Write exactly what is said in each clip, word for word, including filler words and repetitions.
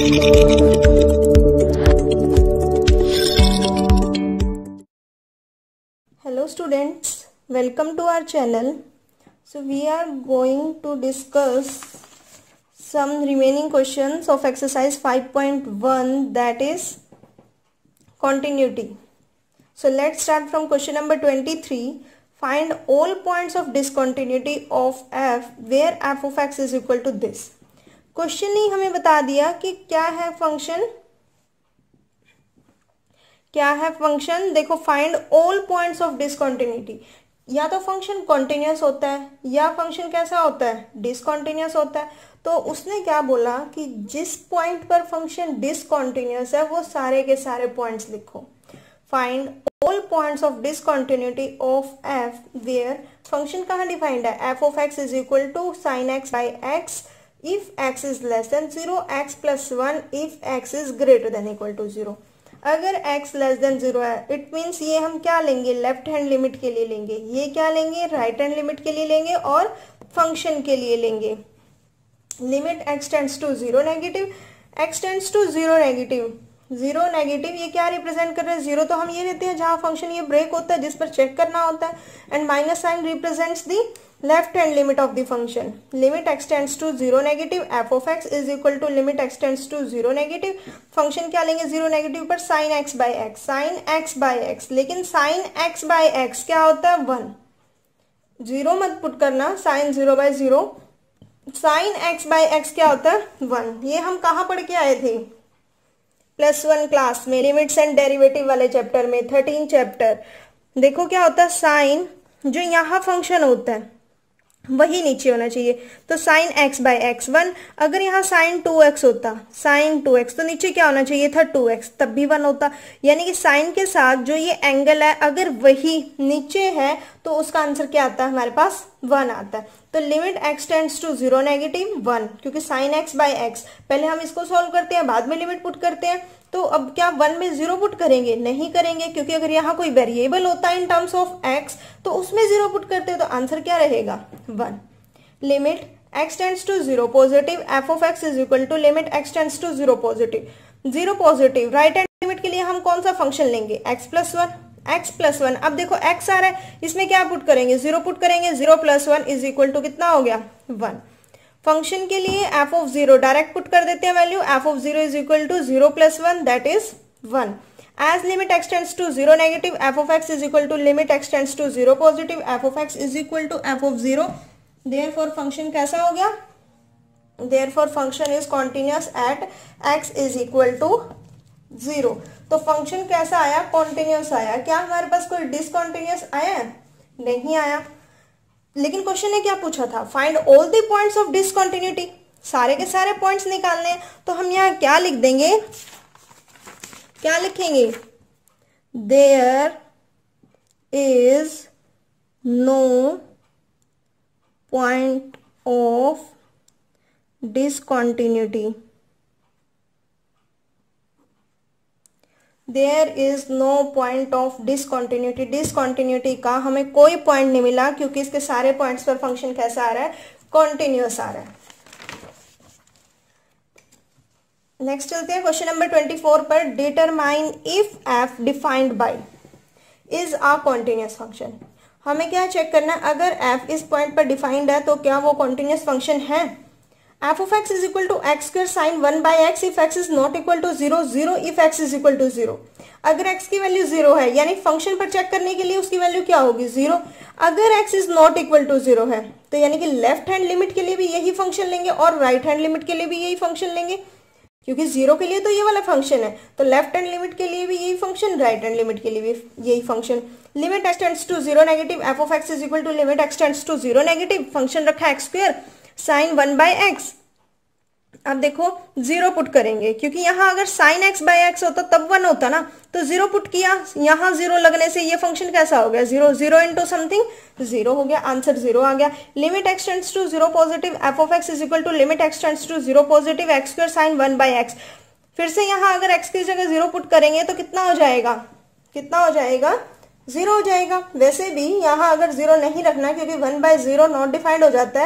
Hello students, welcome to our channel. So we are going to discuss some remaining questions of exercise five point one, that is continuity. So let's start from question number twenty-three. Find all points of discontinuity of f where f of x is equal to this. Question ने हमें बता दिया कि क्या है function, क्या है function. देखो, find all points of discontinuity. या तो फंक्शन कॉन्टिन्यूस होता है या फंक्शन कैसा होता है, डिसकंटिन्यूस होता है। तो उसने क्या बोला कि जिस पॉइंट पर फंक्शन डिसकंटिन्यूस है वो सारे के सारे पॉइंट्स लिखो। Find all points of discontinuity of f where function कहाँ डिफाइंड है, f of x is equal to sine x by x if x is less than zero, x plus one if x is greater than equal to zero. अगर x less than zero है, it means ये हम क्या लेंगे, left hand limit के लिए लेंगे, ये क्या लेंगे, राइट हैंड लिमिट के लिए लेंगे और फंक्शन के लिए लेंगे। Limit x tends to zero negative, x tends to zero negative, zero negative ये क्या रिप्रेजेंट कर रहे हैं, जीरो तो हम ये लेते हैं जहां फंक्शन ये ब्रेक होता है, जिस पर चेक करना होता है। And minus sign represents the left hand limit of the function. Limit x tends to zero negative, f of x is equal to limit x tends to zero negative, function क्या लेंगे zero negative पर sine x by x, sine x by x. लेकिन sine x by x क्या होता है, one. Zero मत put करना, sine zero by zero, sine x by x क्या होता है, वन। ये हम कहाँ पढ़ के आए थे, प्लस वन क्लास में, लिमिट्स एंड डेरिवेटिव वाले चैप्टर में, थर्टीन चैप्टर। देखो क्या होता है, साइन जो यहाँ फंक्शन होता है वही नीचे होना चाहिए। तो sine x by x one. अगर यहाँ साइन टू एक्स होता, साइन टू एक्स, तो नीचे क्या होना चाहिए था, टू एक्स, तब भी वन होता। यानी कि साइन के साथ जो ये एंगल है अगर वही नीचे है तो उसका आंसर क्या आता है, हमारे पास वन आता है। तो limit x tends to zero negative one, क्योंकि साइन एक्स बाई एक्स, पहले हम इसको सॉल्व करते हैं बाद में लिमिट पुट करते हैं। तो अब क्या वन में जीरो पुट करेंगे, नहीं करेंगे, क्योंकि अगर यहाँ कोई वेरिएबल होता है इन टर्म्स ऑफ x तो उसमें जीरो पुट करते हैं, तो आंसर क्या रहेगा, one. Limit x tends to zero positive, f of x is equal to limit x tends to zero positive, zero positive. Right hand limit के लिए हम कौन सा फंक्शन लेंगे, x plus one, x plus one. अब देखो x आ रहा है, इसमें क्या पुट करेंगे, जीरो पुट करेंगे, zero plus one is equal to कितना हो गया, वन। फंक्शन के लिए f of zero direct put कर देते हैं value, f of zero is equal to zero plus one, that is one. As limit x tends to zero negative, f of x is equal to limit x tends to zero positive, f of x is equal to f of zero. Therefore function कैसा हो गया, therefore function is continuous at x is equal to zero. तो function कैसा आया, continuous आया। क्या हमारे पास कोई डिसकॉन्टिन्यूअस आया है, नहीं आया। लेकिन क्वेश्चन ने क्या पूछा था, find all the points of discontinuity, सारे के सारे पॉइंट्स निकालने हैं। तो हम यहाँ क्या लिख देंगे, क्या लिखेंगे, there is no point of discontinuity, there is no point of discontinuity. Discontinuity का हमें कोई पॉइंट नहीं मिला, क्योंकि इसके सारे पॉइंट्स पर फंक्शन कैसा आ रहा है, कॉन्टिन्यूअस आ रहा है। नेक्स्ट चलते हैं क्वेश्चन नंबर ट्वेंटी फोर पर। Determine if f defined by is a continuous function. हमें क्या चेक करना है, अगर एफ इस पॉइंट पर डिफाइंड है तो क्या वो कॉन्टिन्यूअस फंक्शन है। f of x is equal to x square sin one by x if x is not equal to zero, zero if x is equal to zero. अगर x की value zero है यानी function पर check करने के लिए उसकी value क्या होगी, जीरो। अगर x is not equal to zero है तो यानी कि लेफ्ट हैंड लिमिट के लिए भी यही फंक्शन लेंगे और राइट हैंड लिमिट के लिए भी यही फंक्शन लेंगे, क्योंकि जीरो के लिए तो ये वाला फंक्शन है, तो लेफ्ट हैंड लिमिट के लिए भी यही फंक्शन, राइट हैंड लिमिट के लिए भी यही function. Limit x tends to zero negative, f of x is equal to limit x tends to zero negative, function रखा है x square sine one by x. अब देखो जीरो पुट करेंगे, क्योंकि यहाँ अगर साइन एक्स बाई एक्स होता तब वन होता ना, तो जीरो पुट किया, यहाँ जीरो लगने से ये फंक्शन कैसा हो गया, zero, zero into something zero हो गया, आंसर जीरो आ गया। Limit x tends to zero positive, f of x is equal to limit x tends to zero positive x square sine one by x. फिर से यहाँ अगर x की जगह जीरो पुट करेंगे तो कितना हो जाएगा, कितना हो जाएगा, जीरो हो जाएगा। वैसे भी यहाँ अगर जीरो नहीं रखना, क्योंकि one by zero not defined हो जाता है,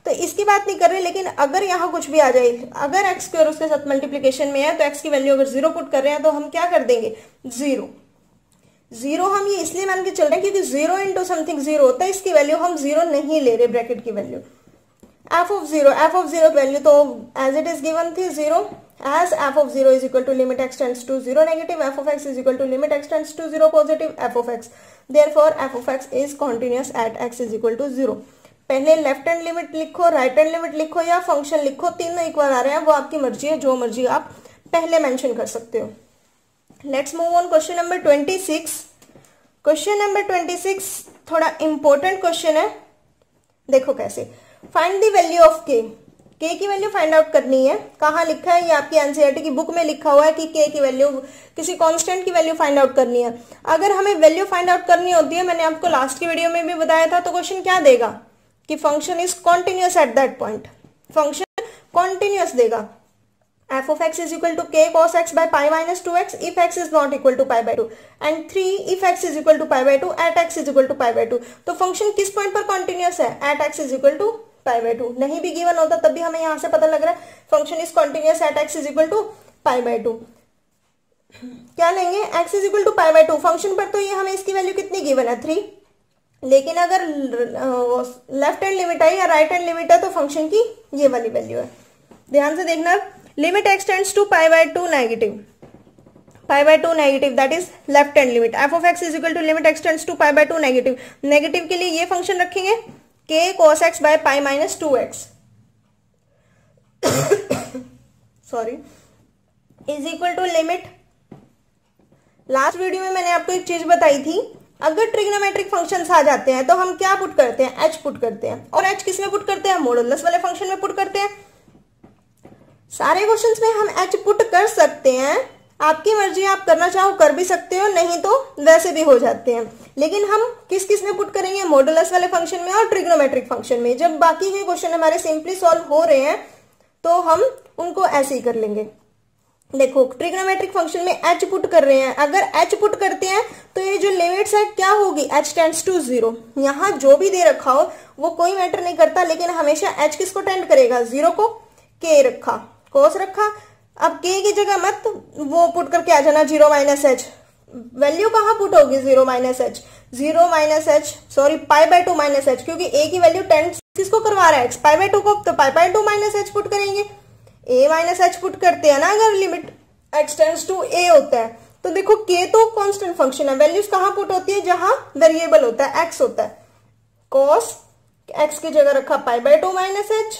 तो इसकी बात नहीं कर रहे, लेकिन अगर यहाँ कुछ भी आ जाए, अगर एक्स स्क्वायर उसके साथ मल्टीप्लीकेशन में है तो एक्स की वैल्यू अगर जीरो पुट कर रहे हैं तो हम क्या कर देंगे, जीरो। जीरो हम ये इसलिए मान के चल रहे हैं क्योंकि जीरो इंटू समथिंग जीरो होता है, इसकी वैल्यू हम जीरो नहीं ले रहे, ब्रैकेट की value. F of zero, f of zero value तो एज इट इज गिवन थी zero, as f of zero is equal to limit x tends to zero negative, f of x is equal to limit x tends to zero positive, f of x, therefore f of x is continuous at x is equal to zero. पहले left hand limit लिखो, right hand limit लिखो या function लिखो, तीनों equal आ रहे हैं, वो आपकी मर्जी है, जो मर्जी आप पहले मेंशन कर सकते हो। Let's move on question number twenty six. Question number twenty six थोड़ा इंपॉर्टेंट क्वेश्चन है, देखो कैसे। Find the value of k, k की वैल्यू फाइंड आउट करनी है। कहाँ लिखा है, ये आपकी एनसीईआरटी की बुक में लिखा हुआ है कि के की वैल्यू, किसी कांस्टेंट की वैल्यू फाइंड आउट करनी है। अगर हमें वैल्यू फाइंड आउट करनी होती है, मैंने आपको लास्ट की वीडियो में भी बताया था, तो क्वेश्चन क्या देगा कि function is continuous at that point, function continuous देगा। f of x is equal to k cos x by pi minus two x if x is not equal to pi by two, and three if x is equal to pi by two at x is equal to pi by two. तो फंक्शन किस point पर continuous है, at x is equal to pi by two. नहीं भी given होता तब भी हमें यहां से पता लग रहा है function is continuous at x is equal to pi by two. क्या लेंगे, x is equal to pi by two. Function पर तो ये हमें इसकी वैल्यू कितनी गिवन है, थ्री, लेकिन अगर लेफ्ट हैंड लिमिट है या राइट हैंड लिमिट है तो फंक्शन की ये वाली वैल्यू है। ध्यान से देखना, limit x tends to pi by two negative, pi by two negative, that is left hand limit. F of x is equal to limit x tends to pi by two negative, negative के लिए ये function रखेंगे के cos x by pi minus two x, sorry, is equal to limit. Last video में मैंने आपको एक चीज बताई थी, अगर ट्रिग्नोमेट्रिक फंक्शंस आ जाते हैं तो हम क्या पुट करते हैं, एच पुट करते हैं। और एच किस में पुट करते हैं, मॉडुलस वाले फंक्शन में पुट करते हैं। सारे क्वेश्चंस में हम एच पुट कर सकते हैं, आपकी मर्जी, आप करना चाहो कर भी सकते हो, नहीं तो वैसे भी हो जाते हैं। लेकिन हम किस किस में पुट करेंगे, मॉडुलस वाले फंक्शन में और ट्रिग्नोमेट्रिक फंक्शन में। जब बाकी के क्वेश्चन हमारे सिंपली सॉल्व हो रहे हैं तो हम उनको ऐसे ही कर लेंगे। देखो ट्रिग्नोमेट्रिक फंक्शन में एच पुट कर रहे हैं, अगर एच पुट करते हैं तो ये जो लिमिट्स है क्या होगी, एच टेंड्स टू जीरो। यहाँ जो भी दे रखा हो वो कोई मैटर नहीं करता, लेकिन हमेशा एच किसको टेंड करेगा, जीरो को। के रखा, कोस रखा, अब के की जगह मत वो पुट करके आ जाना जीरो माइनस एच, वैल्यू कहाँ पुट होगी, zero minus h, zero minus h, sorry pi by two minus h, क्योंकि ए की वैल्यू टेंड किसको करवा रहा है, एक्स, पाई बाय टू को, तो pi by two minus h put करेंगे। ए माइनस एच पुट करते हैं ना अगर limit x tends to a होता है। तो देखो के तो कांस्टेंट फंक्शन है, वैल्यूज कहाँ पुट होती है, जहां वेरिएबल होता है, एक्स होता है। कॉस एक्स की जगह रखा pi by two minus h,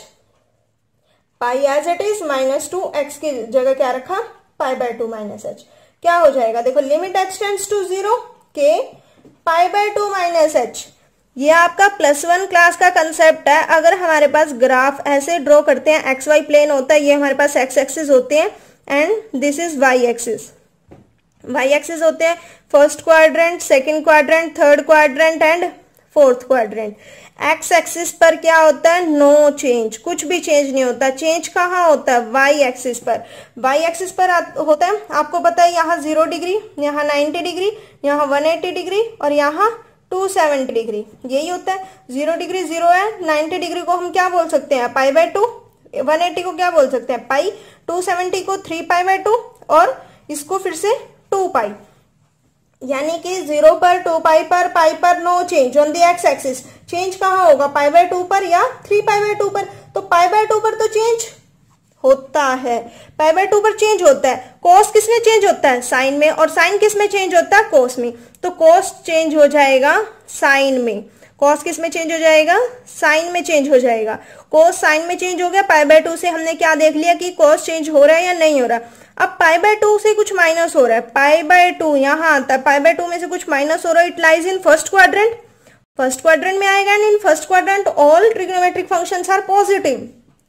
pi as it is, minus two, x की जगह क्या रखा, pi by two minus h. क्या हो जाएगा, देखो limit x tends to zero, k pi by two minus h. ये आपका प्लस वन क्लास का कंसेप्ट है। अगर हमारे पास ग्राफ ऐसे ड्रॉ करते हैं, एक्स वाई प्लेन होता है, ये हमारे पास एक्स एक्सिस होते हैं and this is y axis, y axis होते हैं first quadrant, second quadrant, third quadrant and fourth quadrant. X axis पर क्या होता है, नो चेंज, कुछ भी चेंज नहीं होता। चेंज कहाँ होता है, वाई एक्सिस पर। वाई एक्सिस पर होता है, आपको पता है, यहाँ जीरो डिग्री, यहाँ नाइन्टी डिग्री, यहाँ वन एटी डिग्री और यहाँ टू सेवेंटी डिग्री, यही होता है। जीरो डिग्री जीरो है, नाइन्टी डिग्री को हम क्या बोल सकते हैं, pi by two, one eighty को क्या बोल सकते हैं, पाई, टू सेवेंटी को थ्री पाई बाय टू और इसको फिर से टू पाई, यानी कि जीरो पर, टू पाई पर, पाई पर no change on the x axis. Change कहाँ होगा, पाई बाय टू पर या थ्री पाई बाय टू पर। तो पाई बाय टू पर तो चेंज होता है, पाई बाय टू पर चेंज होता है। कोस किस में चेंज होता है, साइन में, और साइन किस में चेंज होता है, कोस में। तो कोस चेंज हो जाएगा साइन में, कोस किस में चेंज हो जाएगा, साइन में चेंज हो जाएगा। कोस साइन में चेंज हो गया, पाई बाय टू से हमने क्या देख लिया कि कोस चेंज हो रहा है या नहीं हो रहा। अब पाई बाय टू से कुछ माइनस हो रहा है, पाई बाय टू यहाँ आता है, पाई बाय टू में से कुछ माइनस हो रहा है, it lies in first quadrant, first quadrant में आएगा, and in first quadrant all trigonometric functions are positive.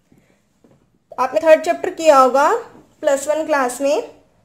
आपने थर्ड चैप्टर किया होगा प्लस वन क्लास में।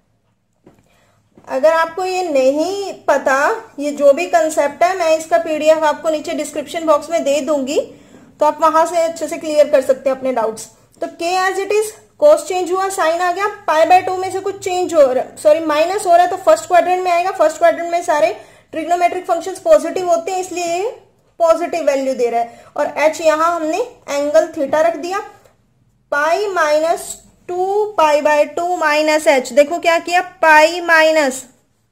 अगर आपको ये नहीं पता, ये जो भी कंसेप्ट है, मैं इसका पीडीएफ आपको नीचे डिस्क्रिप्शन बॉक्स में दे दूंगी, तो आप वहां से अच्छे से क्लियर कर सकते हैं अपने डाउट्स। तो k as it is, cos change हुआ, साइन आ गया, पाई बाय टू में से कुछ चेंज हो रहा है, सॉरी माइनस हो रहा है, तो फर्स्ट क्वाड्रेंट में आएगा। फर्स्ट क्वाड्रेंट में सारे ट्रिग्नोमेट्रिक फंक्शंस पॉजिटिव होते हैं, इसलिए पॉजिटिव वैल्यू दे रहा है, और h यहां हमने एंगल थीटा रख दिया, pi minus two pi by two minus h. देखो क्या किया, पाई माइनस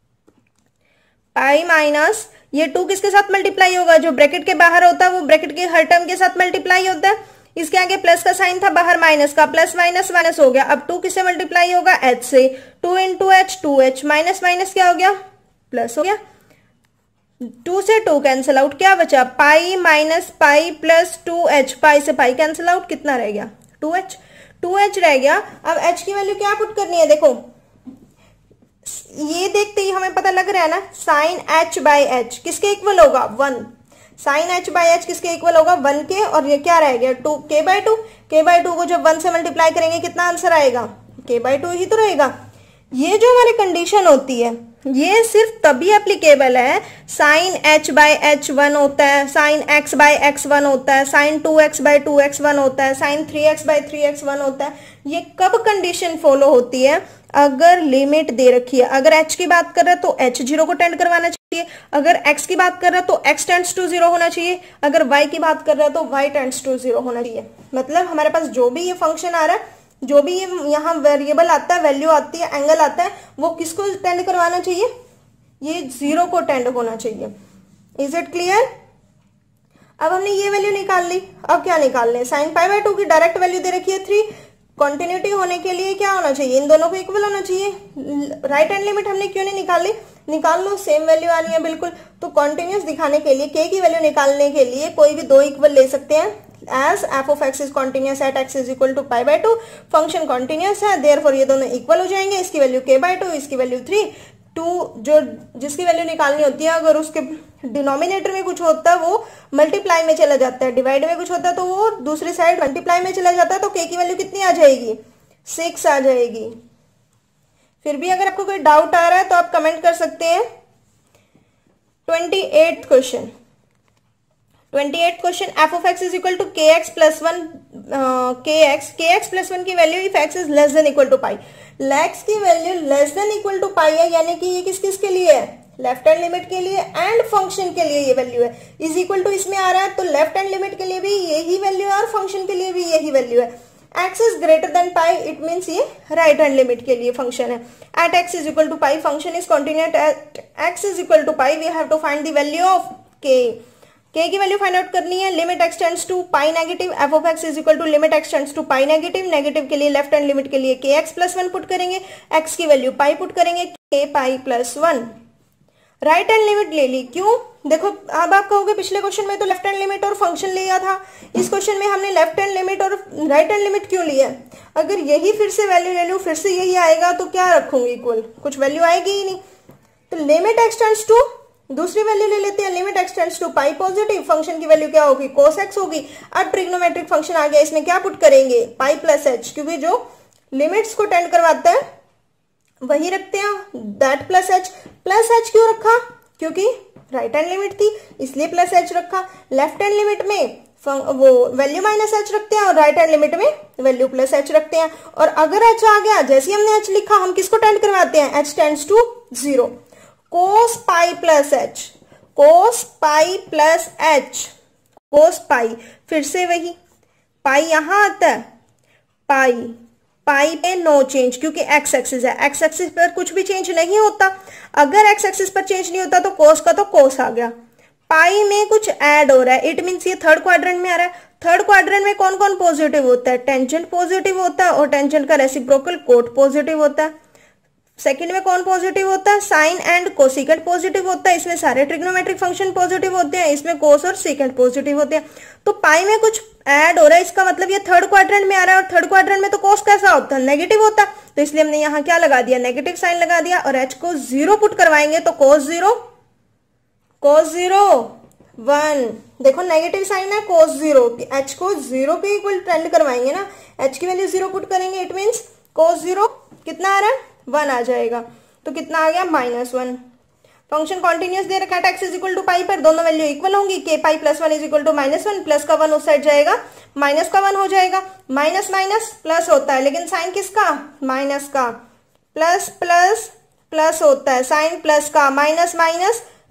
पाई माइनस ये टू किसके साथ मल्टीप्लाई होगा, जो ब्रैकेट के बाहर होता है वो ब्रैकेट के हर टर्म के साथ मल्टीप्लाई होता है। इसके आगे प्लस का साइन था, बाहर माइनस का, प्लस माइनस माइनस हो गया। अब टू किससे मल्टीप्लाई होगा, एच से, two into h, two h minus minus क्या हो गया, प्लस हो गया। टू से टू कैंसिल आउट, क्या बचा, pi minus pi plus two h, pi से पाई कैंसिल आउट, कितना रह गया, टू एच, टू एच रह गया। अब एच की वैल्यू क्या पुट करनी है, देखो ये देखते ही हमें पता लग रहा है ना, साइन एच बाई एच किसके इक्वल होगा, one. Sine h by h किसके इक्वल होगा, वन के, और ये क्या रह गया, two k by two. K by two को जब वन से मल्टीप्लाई करेंगे कितना आंसर आएगा, के बाय टू ही तो रहेगा। ये जो हमारी कंडीशन होती है ये सिर्फ तभी एप्लीकेबल है, sine h by h one होता है, sine x by x one होता है, sine two x by two x one होता है, sine three x by three x one होता है। ये कब कंडीशन फॉलो होती है, अगर लिमिट दे रखी है। अगर h की बात कर रहा है तो h जीरो को टेंड करवाना चाहिए, अगर x की बात कर रहा है तो x टेंड्स टू जीरो होना चाहिए, अगर y की बात कर रहा है तो y टेंड्स टू जीरो होना चाहिए। मतलब हमारे पास जो भी ये फंक्शन आ रहा है, जो भी ये यहाँ वेरिएबल आता है, वैल्यू आती है, एंगल आता है, वो किसको टेंड करवाना चाहिए, ये जीरो को टेंड होना चाहिए। Is it clear. अब हमने ये वैल्यू निकाल ली, अब क्या निकाल लें, साइन पाई बाय टू की डायरेक्ट वैल्यू दे रखी है थ्री, कॉन्टिन्यूटी होने के लिए क्या होना चाहिए, इन दोनों को इक्वल होना चाहिए। राइट हैंड लिमिट हमने क्यों नहीं निकाली, निकाल लो, सेम वैल्यू आनी है बिल्कुल। तो कॉन्टिन्यूस दिखाने के लिए, के की वैल्यू निकालने के लिए कोई भी दो इक्वल ले सकते हैं। As f of x is continuous at x is equal to pi by two, function continuous है, देयरफॉर ये दोनों इक्वल हो जाएंगे। इसकी वैल्यू के बाय टू, इसकी वैल्यू थ्री। टू जो जिसकी वैल्यू निकालनी होती है, अगर उसके डिनोमिनेटर में कुछ होता है वो मल्टीप्लाई में चला जाता है, डिवाइड में कुछ होता है तो वो दूसरी साइड मल्टीप्लाई में चला जाता है, तो के की वैल्यू कितनी आ जाएगी, सिक्स आ जाएगी। फिर भी अगर आपको कोई डाउट आ रहा है तो आप कमेंट कर सकते हैं। Twenty eight question twenty eight question f of x is equal to k x plus one k x k x plus one की value if x is less than equal to pi. लेक्स की value less than equal to pi है, यानी कि ये किस किस के लिए है, लेफ्ट हैंड लिमिट के लिए एंड फंक्शन के लिए ये वैल्यू है। इज इक्वल टू इसमें आ रहा है तो लेफ्ट हैंड लिमिट के लिए भी यही वैल्यू है और फंक्शन के लिए भी यही वैल्यू है। X is greater than pi, it means ये राइट हैंड लिमिट के लिए फंक्शन है। At x is equal to pi, function is continuous at x is equal to pi, we have to find the value of k. K की value find out करनी है, limit x tends to pi negative, f of x is equal to limit x tends to pi negative. Negative के लिए left hand limit के लिए k x plus one put करेंगे, x की value pi put करेंगे, k pi plus one. Right hand limit ले ली, क्यों, देखो अब आप कहोगे पिछले क्वेश्चन में तो लेफ्ट हैंड लिमिट और फंक्शन लिया था, इस क्वेश्चन में हमने लेफ्ट हैंड लिमिट और राइट हैंड लिमिट क्यों लिया। अगर यही फिर से वैल्यू ले लूं, फिर से यही आएगा तो क्या रखूंगी, इक्वल, कुछ वैल्यू आएगी ही नहीं। तो लिमिट एक्स टेंड्स टू, दूसरी वैल्यू ले लेते हैं, limit x tends to pi positive, function की वैल्यू क्या होगी, कोस एक्स होगी। अब ट्रिग्नोमेट्रिक फंक्शन आ गया, इसमें क्या पुट करेंगे, पाई प्लस एच, क्योंकि जो लिमिट्स को टेंड करवाता है वही रखते हैं, that plus h. Plus h क्यों रखा, क्योंकि राइट हैंड लिमिट थी इसलिए प्लस एच रखा। लेफ्ट हैंड लिमिट में वो वैल्यू माइनस एच रखते हैं और राइट हैंड लिमिट में वैल्यू प्लस एच रखते हैं। और अगर एच आ गया, जैसे हमने एच लिखा, हम किसको टेंड करवाते हैं, h tends to zero. Cos pi plus h, cos pi plus h, cos pi, फिर से वही पाई यहां आता है, पाई पाई पे नो चेंज, क्योंकि एक्स एक्सिस है, एक्स एक्सिस पर कुछ भी चेंज नहीं होता। अगर एक्स एक्सिस पर चेंज नहीं होता तो कोस का तो कोस आ गया। पाई में कुछ ऐड हो रहा है, इट मीन्स ये थर्ड क्वाड्रेंट में आ रहा है। थर्ड क्वाड्रेंट में कौन कौन पॉजिटिव होता है, टेंजेंट पॉजिटिव होता है और टेंजेंट का रेसिप्रोकल कोट पॉजिटिव होता है। सेकंड में कौन पॉजिटिव होता है, साइन एंड कोसिकेंट पॉजिटिव होता है। इसमें सारे ट्रिग्नोमेट्रिक फंक्शन पॉजिटिव होते हैं, इसमें कोस और सीकेंट पॉजिटिव होते हैं। तो पाई में कुछ ऐड हो रहा है, इसका मतलब ये थर्ड क्वाड्रेंट में आ रहा है, और थर्ड क्वाड्रेंट में तो कोस कैसा होता है, नेगेटिव होता है। तो इसलिए हमने यहाँ क्या लगा दिया, नेगेटिव साइन लगा दिया, और एच को जीरो पुट करवाएंगे तो cos zero, cos zero one. देखो नेगेटिव साइन है, कोस जीरो, एच को जीरो के इक्वल टेंड करवाएंगे ना, एच की वैल्यू जीरो पुट करेंगे, इट मीन्स कोस जीरो कितना आ रहा है, वन आ जाएगा। तो कितना आ गया, माइनस वन। फंक्शन कॉन्टिन्यूस दे रखा है, x is equal to pi पर, दोनों वैल्यू इक्वल होंगी, k pi plus one is equal to minus one, plus का वन उस साइड जाएगा, माइनस का वन हो जाएगा। माइनस माइनस प्लस होता है, लेकिन साइन किसका, माइनस का। प्लस प्लस प्लस होता है, साइन प्लस का, माइनस माइनस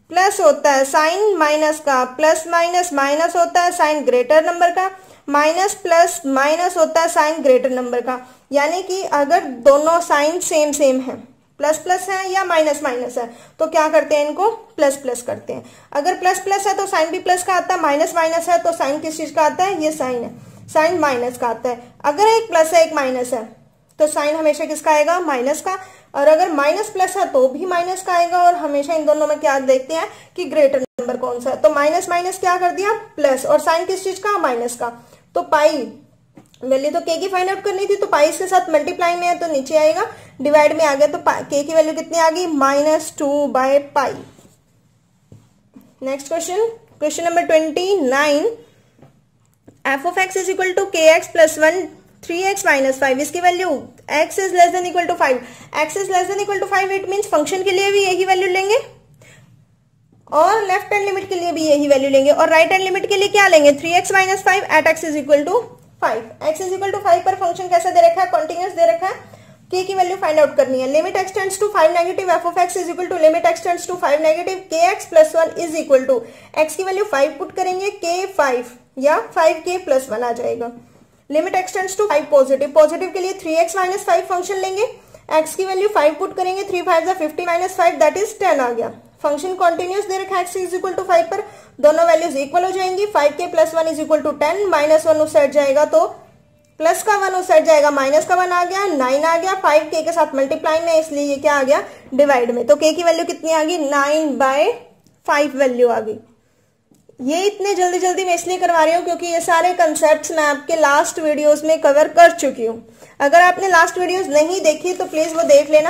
प्लस होता है साइन माइनस का, प्लस माइनस माइनस होता है साइन ग्रेटर नंबर का, माइनस प्लस माइनस होता है साइन ग्रेटर नंबर का। यानी कि अगर दोनों साइन सेम सेम है, प्लस प्लस है या माइनस माइनस है, तो क्या करते हैं, इनको प्लस प्लस करते हैं। अगर प्लस प्लस है तो साइन भी प्लस का आता है, माइनस माइनस है तो साइन किस चीज का आता है, ये साइन है, साइन माइनस का आता है। अगर एक प्लस है एक माइनस है तो साइन हमेशा किसका आएगा, माइनस का। और अगर माइनस प्लस है तो भी माइनस का आएगा। और हमेशा इन दोनों में क्या देखते हैं कि ग्रेटर नंबर कौन सा है, तो माइनस माइनस क्या कर दिया, प्लस, और साइन किस चीज का, माइनस का। तो पाई वैल्यू तो के की फाइंड आउट करनी थी, तो पाई इसके साथ मल्टीप्लाई में है तो नीचे आएगा, डिवाइड में आ गया तो के की वैल्यू कितनी आ गई, minus two by pi. Next question, question number twenty nine, f of x is equal to k x plus one three x minus five, इसकी value x is less than equal to five, x is less than equal to five, it means function के लिए भी यही value लेंगे और left hand limit के लिए भी यही वैल्यू लेंगे, और राइट हैंड लिमिट के लिए क्या लेंगे, three x minus five at x is equal to five. X is equal to five पर फंक्शन कैसा दे रखा है, कॉन्टिन्यूस दे रखा है, k की वैल्यू फाइंड आउट करनी है। Limit x tends to five negative, f of x is equal to limit x tends to five negative k x plus one is equal to, x की value five put करेंगे, k five या five k plus one आ जाएगा। Limit x tends to five positive, positive के लिए three x minus five function लेंगे, x की value five put करेंगे, three five fifty minus five that is ten आ गया। फंक्शन कॉन्टिन्यूस दे रखा है x is equal to five पर, दोनों वैल्यूज इक्वल हो जाएंगी, five k plus one is equal to ten, minus one उस साइड जाएगा तो प्लस का वन उस साइड जाएगा, माइनस का वन आ गया, नाइन आ गया, फाइव के के साथ मल्टीप्लाई में, इसलिए ये क्या आ गया, डिवाइड में। तो k की वैल्यू कितनी आ गई, नाइन बाय फाइव वैल्यू आ गई। ये इतने जल्दी जल्दी मैं इसलिए करवा रही हूँ क्योंकि ये सारे कंसेप्ट्स मैं आपके लास्ट वीडियोस में कवर कर चुकी हूँ। अगर आपने लास्ट वीडियोस नहीं देखी तो प्लीज वो देख लेना।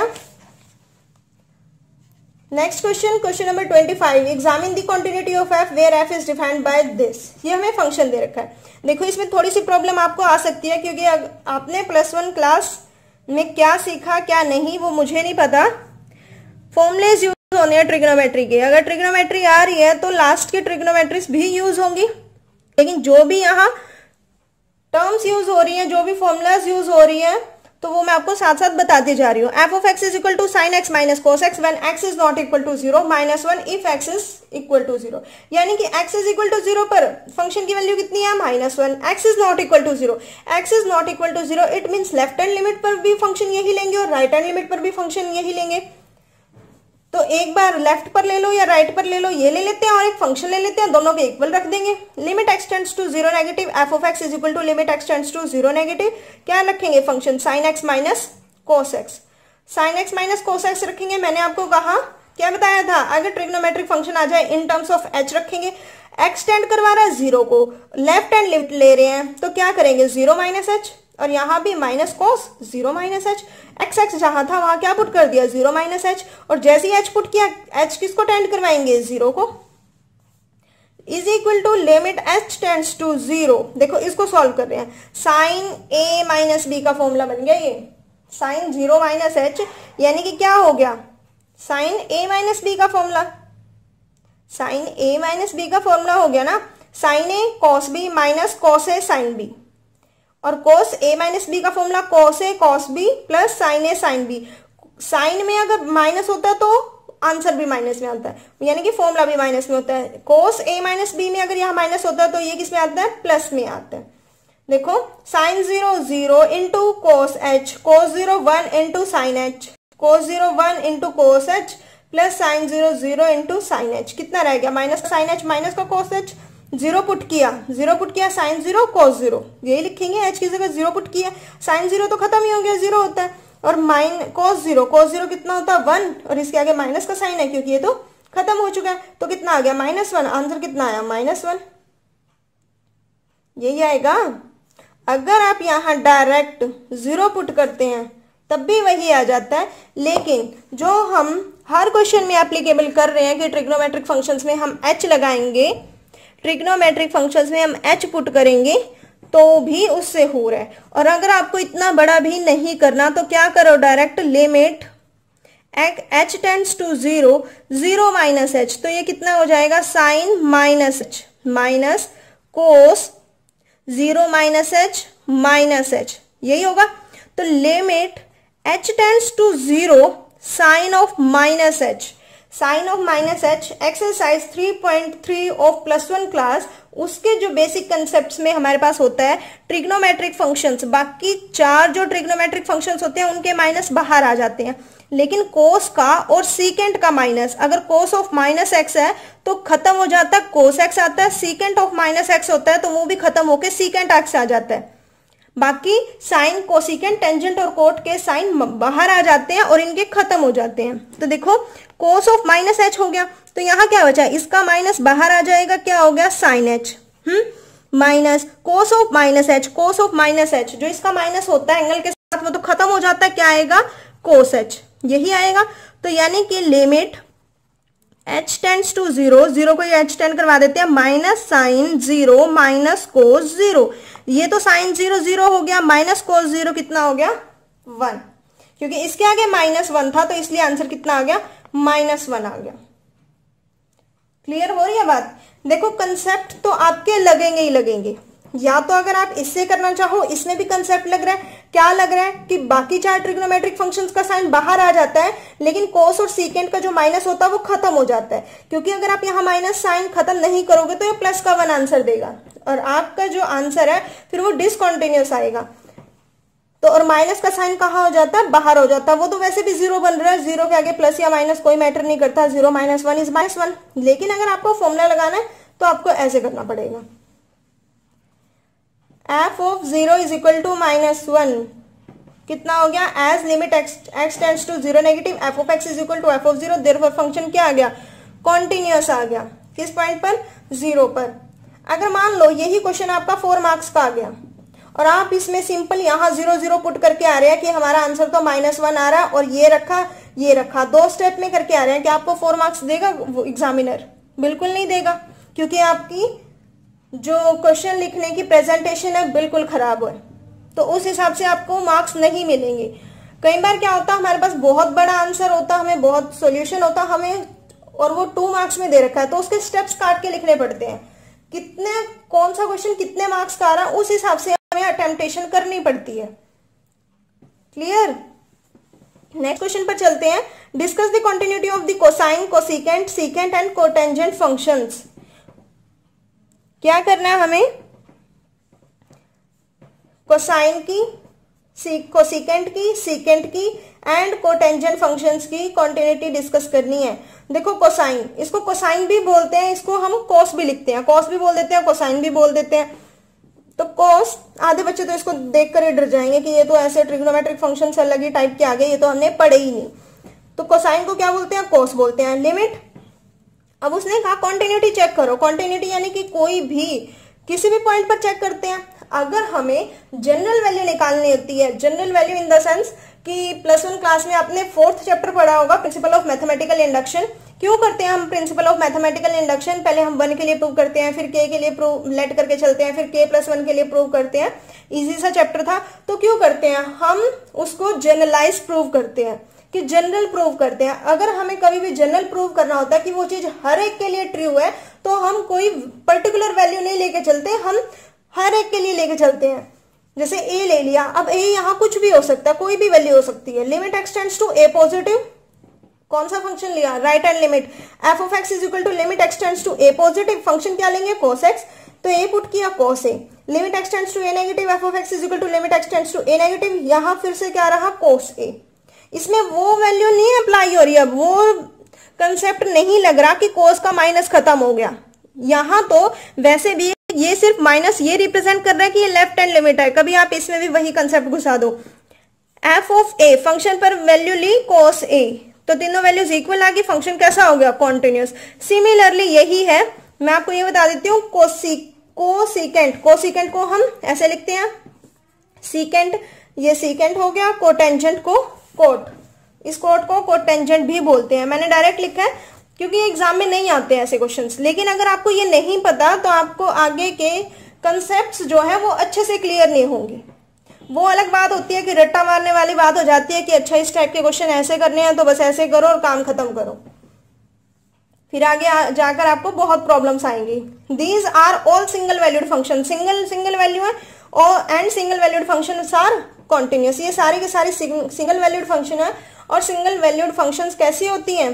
Next question, question number twenty five, examine the continuity of f where f is defined by this. ये हमें फंक्शन दे रखा है। देखो इसमें थोड़ी सी प्रॉब्लम आपको आ सकती है क्योंकि आपने प्लस वन क्लास में क्या सीखा क्या नहीं वो मुझे नहीं पता। फॉर्मूलेज यूज होने हैं ट्रिग्नोमेट्री के, अगर ट्रिग्नोमेट्री आ रही है तो लास्ट की ट्रिग्नोमेट्रीज भी यूज होंगी, लेकिन जो भी यहाँ टर्म्स यूज हो रही है, जो भी फॉर्मूलाज यूज हो रही है, तो वो मैं आपको साथ साथ बताती जा रही हूँ। F of x is equal to sine x minus cos x when x is not equal to zero, minus one if x is equal to zero. यानी कि x is equal to zero पर function की value कितनी है, minus one. X is not equal to zero, x is not equal to zero, it means left hand limit पर भी function यही लेंगे और राइट हैंड लिमिट पर भी फंक्शन यही लेंगे। तो एक बार लेफ्ट पर ले लो या राइट पर ले लो, ये ले लेते हैं और एक फंक्शन ले लेते हैं, दोनों के इक्वल रख देंगे। Limit x tends to zero negative, f of x is equal to limit x tends to zero negative, क्या रखेंगे function sine x minus cos x. Sine x minus cos x रखेंगे। मैंने आपको कहा क्या बताया था, अगर ट्रिग्नोमेट्रिक फंक्शन आ जाए इन टर्म्स ऑफ एच रखेंगे। एक्स टेंड करवा रहा है जीरो को, लेफ्ट हैंड लिमिट ले रहे हैं तो क्या करेंगे, जीरो माइनस एच, और यहाँ भी minus cos zero minus h. X x जहां था वहां क्या पुट कर दिया, जीरो माइनस एच, और जैसे ही एच पुट किया एच किसको टेंड करवाएंगे, जीरो को। Is equal to limit h tends to zero. देखो इसको सॉल्व कर रहे हैं, साइन ए माइनस बी का फॉर्मूला बन गया ये, साइन जीरो माइनस एच, यानी कि क्या हो गया, साइन ए माइनस बी का formula, sine a minus b का फॉर्मूला हो गया ना, sine a cos b minus cos a sine b, और कोस ए माइनस बी का formula cos a cos b plus sine a sine b. Sine में अगर minus होता है तो आंसर भी माइनस में आता है, यानी कि फॉर्मूला भी माइनस में होता है। कोस ए माइनस बी में अगर यहाँ माइनस होता है तो ये किस में आता है, प्लस में आता है। देखो sine zero zero into cos h, cos zero one into sine h, cos zero one into cos h plus sine zero zero into sine h, कितना रह गया, माइनस का साइन एच माइनस का कोस एच, जीरो पुट किया, zero put किया sine zero cos zero, यही लिखेंगे, h की जगह जीरो पुट किया, साइन जीरो तो खत्म ही हो गया, जीरो होता है, और माइन कोस जीरो, कोस जीरो कितना होता है, वन, और इसके आगे माइनस का साइन है क्योंकि ये तो खत्म हो चुका है, तो कितना आ गया, माइनस वन। आंसर कितना आया, माइनस वन, यही आएगा। अगर आप यहाँ डायरेक्ट जीरो पुट करते हैं तब भी वही आ जाता है, लेकिन जो हम हर क्वेश्चन में एप्लीकेबल कर रहे हैं कि ट्रिग्नोमेट्रिक फंक्शंस में हम एच लगाएंगे, ट्रिग्नोमेट्रिक फंक्शंस में हम एच पुट करेंगे तो भी उससे हो रहा है। और अगर आपको इतना बड़ा भी नहीं करना तो क्या करो, direct limit h tends to zero, zero minus h, तो ये कितना हो जाएगा, sine minus h minus cos zero minus h minus h, यही होगा। तो limit h tends to zero sine of minus h, sine of minus h exercise three point three of plus one class, उसके जो basic concepts में हमारे पास होता है trigonometric functions. बाकी चार जो ट्रिग्नोमेट्रिक फंक्शंस होते हैं उनके माइनस बाहर आ जाते हैं, लेकिन कोस का और सीकेंट का माइनस, अगर कोस ऑफ माइनस एक्स है तो खत्म हो जाता है कोस एक्स आता है, सीकेंट ऑफ माइनस एक्स होता है तो वो भी खत्म होके सीकेंट एक्स आ जाता है। बाकी साइन, कोसिकेंट, टेंजेंट और कोट के साइन बाहर आ जाते हैं और इनके खत्म हो जाते हैं। तो देखो कोस ऑफ माइनस एच हो गया, तो यहाँ क्या बचा, इसका माइनस बाहर आ जाएगा, क्या हो गया sine h, hmm minus cos of minus h, cos of minus h जो इसका माइनस होता है एंगल के साथ में तो खत्म हो जाता है, क्या आएगा कोस एच, यही आएगा। तो यानी कि limit h tends to zero, zero को ये h टेंड करवा देते हैं, minus sine zero minus cos zero, ये तो साइन जीरो जीरो हो गया, माइनस कोस जीरो कितना हो गया वन, क्योंकि इसके आगे माइनस वन था तो इसलिए आंसर कितना आ गया माइनस वन आ गया। क्लियर हो रही है बात। देखो कंसेप्ट तो आपके लगेंगे ही लगेंगे, या तो अगर आप इससे करना चाहो इसमें भी कंसेप्ट लग रहा है, क्या लग रहा है कि बाकी चार ट्रिग्नोमेट्रिक फंक्शंस का साइन बाहर आ जाता है लेकिन कोस और सीकेंट का जो माइनस होता है वो खत्म हो जाता है, क्योंकि अगर आप यहाँ माइनस साइन खत्म नहीं करोगे तो ये प्लस का वन आंसर देगा और आपका जो आंसर है फिर वो डिसकंटिन्यूअस आएगा। तो और माइनस का साइन कहाँ हो जाता है बाहर हो जाता है, वो तो वैसे भी जीरो बन रहा है, जीरो के आगे प्लस या माइनस कोई मैटर नहीं करता, zero minus one is minus one. लेकिन अगर आपको फॉर्मूला लगाना है तो आपको ऐसे करना पड़ेगा, f of zero is equal to minus one, कितना हो गया as limit x tends to zero negative f of x is equal to f of zero, therefore function क्या आ गया कॉन्टिन्यूअस आ गया, किस पॉइंट पर जीरो पर। अगर मान लो यही क्वेश्चन आपका फोर मार्क्स का आ गया और आप इसमें सिंपल यहाँ जीरो जीरो पुट करके आ रहे हैं कि हमारा आंसर तो माइनस वन आ रहा है और ये रखा ये रखा, दो स्टेप में करके आ रहे हैं, कि आपको फोर मार्क्स देगा एग्जामिनर? बिल्कुल नहीं देगा, क्योंकि आपकी जो क्वेश्चन लिखने की प्रेजेंटेशन है बिल्कुल खराब है, तो उस हिसाब से आपको मार्क्स नहीं मिलेंगे। कई बार क्या होता है हमारे पास बहुत बड़ा आंसर होता है, हमें बहुत सॉल्यूशन होता है हमें, और वो टू मार्क्स में दे रखा है तो उसके स्टेप्स काट के लिखने पड़ते हैं, कितने कौन सा क्वेश्चन कितने मार्क्स का आ रहा है उस हिसाब से हमें अटेम्प्टेशन करनी पड़ती है। क्लियर। नेक्स्ट क्वेश्चन पर चलते हैं। Discuss the continuity of the cosine, cosecant, secant and cotangent functions. क्या करना है हमें, कोसाइन की, कोसिकेंट की, सीकेंट की एंड कोटेंजेंट फंक्शंस की कंटिन्यूटी डिस्कस करनी है। देखो कोसाइन, इसको कोसाइन भी बोलते हैं, इसको हम कोस भी लिखते हैं, कोस भी बोल देते हैं, कोसाइन भी बोल देते हैं। तो कोस, आधे बच्चे तो इसको देखकर ही डर जाएंगे कि ये तो ऐसे ट्रिग्नोमेट्रिक फंक्शन से अलग ही टाइप के आ गए, ये तो हमने पढ़े ही नहीं। तो कोसाइन को क्या बोलते हैं, कोस बोलते हैं। लिमिट, अब उसने कहा कॉन्टिन्यूटी चेक करो, कॉन्टिन्यूटी यानी कि कोई भी किसी भी पॉइंट पर चेक करते हैं। अगर हमें जनरल वैल्यू निकालनी होती है, general value in the sense कि प्लस वन क्लास में आपने फोर्थ चैप्टर पढ़ा होगा प्रिंसिपल ऑफ मैथमेटिकल इंडक्शन। क्यों करते हैं हम प्रिंसिपल ऑफ मैथमेटिकल इंडक्शन, पहले हम वन के लिए प्रूव करते हैं, फिर के के लिए प्रूव लेट करके चलते हैं, फिर के प्लस वन के लिए प्रूव करते हैं। इजी सा चैप्टर था, तो क्यों करते हैं हम उसको जनरलाइज प्रूव करते हैं, कि जनरल प्रूव करते हैं। अगर हमें कभी भी जनरल प्रूव करना होता है कि वो चीज हर एक के लिए ट्रू है, तो हम कोई पर्टिकुलर वैल्यू नहीं लेके चलते, हम हर एक के लिए लेके चलते हैं। जैसे a ले लिया, अब a यहाँ कुछ भी हो सकता है, कोई भी वैल्यू हो सकती है। Limit x tends to a positive, कौन सा फंक्शन लिया, right hand limit, f of x is equal to limit x tends to a positive, function क्या लेंगे cos x, तो a पुट किया cos a। Limit x tends to a negative, f of x is equal to limit x tends to a negative, यहाँ फिर से क्या रहा cos a। इसमें वो वैल्यू नहीं अप्लाई हो रही, अब वो कंसेप्ट नहीं लग रहा कि cos का माइनस खत्म हो गया। यहाँ तो वैसे भी ये सिर्फ माइनस ये रिप्रेजेंट कर रहा है कि ये लेफ्ट हैंड लिमिट है, कभी आप इसमें भी वही कंसेप्ट घुसा दो। f ऑफ a, फंक्शन पर वैल्यू ली cos a, तो तीनों वैल्यूज इक्वल आ गई, फंक्शन कैसा हो गया कॉन्टिन्यूअस। सिमिलरली यही है, मैं आपको ये बता देती हूँ, कोसी कोसिकेंट, कोसिकेंट को हम ऐसे लिखते हैं, सीकेंट ये सीकेंट हो गया, कोटेंजेंट को कोट, इस कोट को कोटेंजेंट भी बोलते हैं। मैंने डायरेक्ट लिखा है क्योंकि एग्जाम में नहीं आते हैं ऐसे क्वेश्चंस, लेकिन अगर आपको ये नहीं पता तो आपको आगे के कंसेप्ट्स जो है वो अच्छे से क्लियर नहीं होंगे। वो अलग बात होती है कि रट्टा मारने वाली बात हो जाती है कि अच्छा इस टाइप के क्वेश्चन ऐसे करने हैं तो बस ऐसे करो और काम खत्म करो, फिर आगे जाकर आपको बहुत प्रॉब्लम्स आएंगी। These are all single valued function, single single value है और and single valued function are continuous. ये सारी के सारी सिंगल वैल्यूड फंक्शन है, और सिंगल वैल्यूड फंक्शंस कैसी होती हैं,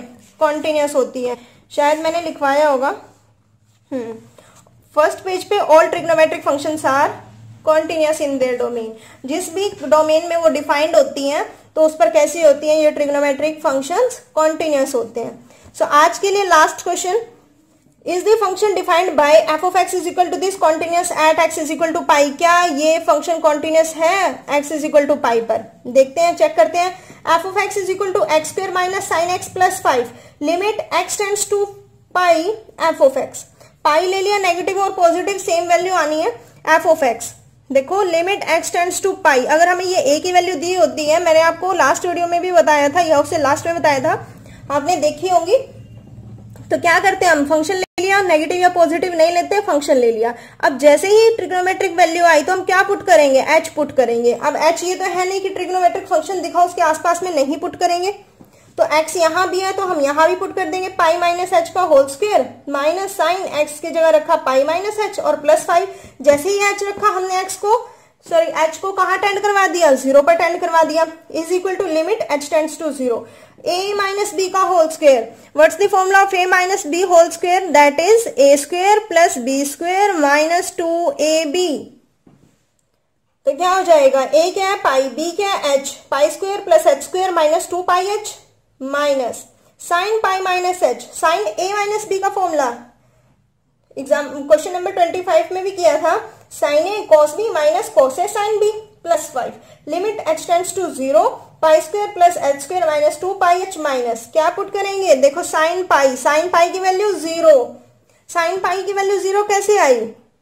कॉन्टिन्यूस होती है। शायद मैंने लिखवाया होगा, हम्म फर्स्ट पेज पे, all trigonometric functions are continuous in their domain. जिस भी डोमेन में वो डिफाइंड होती हैं तो उस पर कैसी होती हैं ये ट्रिग्नोमेट्रिक फंक्शंस, कॉन्टिन्यूस होते हैं। सो so, आज के लिए last question, is the function defined by f of x is equal to this continuous at x is equal to pi. क्या ये फंक्शन कॉन्टिन्यूस है x is equal to pi पर? देखते हैं, चेक करते हैं। F of x is equal to x square minus sine x plus five, limit x tends to pi f of x. Pi ले लिया, नेगेटिव और positive same value आनी है एफ ऑफ एक्स। देखो limit x tends to pi, अगर हमें ये ए की वैल्यू दी होती है, मैंने आपको लास्ट वीडियो में भी बताया था या उससे लास्ट में बताया था, आपने देखी होंगी। तो क्या करते हैं हम, फंक्शन ले लिया, नेगेटिव या पॉजिटिव नहीं लेते, फंक्शन ले लिया। अब जैसे ही ट्रिग्नोमेट्रिक वैल्यू आई तो हम क्या पुट करेंगे, एच पुट करेंगे। अब एच ये तो है नहीं कि ट्रिग्नोमेट्रिक फंक्शन दिखा उसके आसपास में नहीं पुट करेंगे, तो एक्स यहां भी है तो हम यहां भी पुट कर देंगे, पाई माइनस एच का whole square minus sine x की जगह रखा पाई माइनस एच और प्लस फाइव। जैसे ही एच रखा हमने एक्स को, सॉरी एच को कहां टेंड करवा दिया, जीरो पर टेंड करवा दिया, is equal to limit h tends to zero, a minus b का whole square. What's the formula of a minus b whole square, that is a square plus b square minus two a b. तो क्या हो जाएगा, ए क्या है पाई, b क्या है h, pi square plus h square minus two pi h minus sine pi minus h, sine a minus b का formula exam question number twenty five में भी किया था, sine a cos b minus cos a sine b plus five, limit h tends to zero, pi square plus h square minus two pi h minus, क्या put करेंगे, देखो sine pi, sine pi की value zero, sine pi की value zero कैसे आई,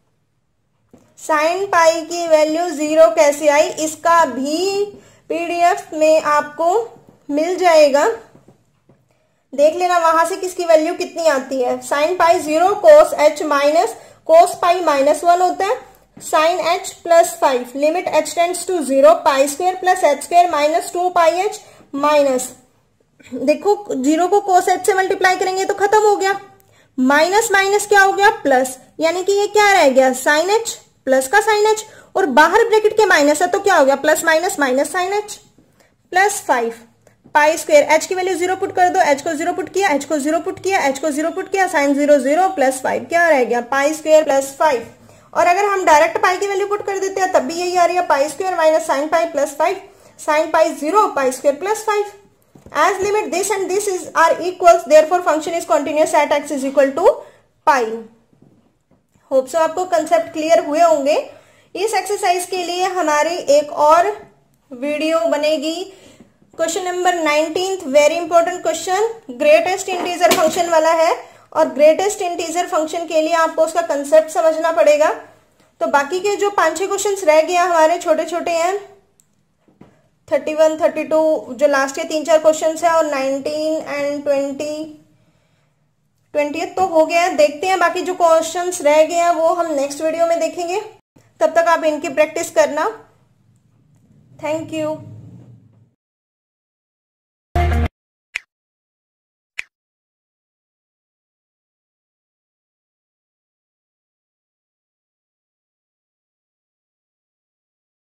sine pi की value zero कैसे आई, इसका भी पीडीएफ में आपको मिल जाएगा, देख लेना वहां से किसकी वैल्यू कितनी आती है। Sine pi zero, cos h minus cos pi minus one होता है, sine h plus five, limit h tends to zero, pi square plus h square minus two pi h minus, देखो जीरो को cos H से multiply करेंगे तो खत्म हो गया, माइनस माइनस क्या हो गया प्लस, यानी कि ये क्या रह गया साइन एच प्लस का साइन एच, और बाहर ब्रैकेट के माइनस है तो क्या हो गया plus minus minus sine h plus five, pi square, h की वैल्यू जीरो पुट कर दो, एच को जीरो पुट किया, एच को जीरो पुट किया, एच को जीरो पुट किया, sine zero zero plus five, क्या रह गया पाई स्क्वायर प्लस फाइव। और अगर हम डायरेक्ट पाई की वैल्यू पुट कर देते हैं तब भी यही आ रही है, pi square minus sine pi plus five, sine pi zero, pi square plus five. As limit this and this is are equals, therefore function is continuous at x is equal to pi. Hope so आपको concept clear हुए होंगे। इस exercise के लिए हमारी एक और video बनेगी, question number nineteen, very important question, greatest integer function वाला है, और ग्रेटेस्ट इंटीजर फंक्शन के लिए आपको उसका कंसेप्ट समझना पड़ेगा। तो बाकी के जो पांच छह क्वेश्चंस रह गया हमारे छोटे छोटे हैं, थर्टी वन थर्टी टू जो लास्ट के तीन चार क्वेश्चंस है, और नाइनटीन एंड ट्वेंटी ट्वेंटी तो हो गया है। देखते हैं बाकी जो क्वेश्चंस रह गए हैं वो हम नेक्स्ट वीडियो में देखेंगे, तब तक आप इनकी प्रैक्टिस करना। Thank you.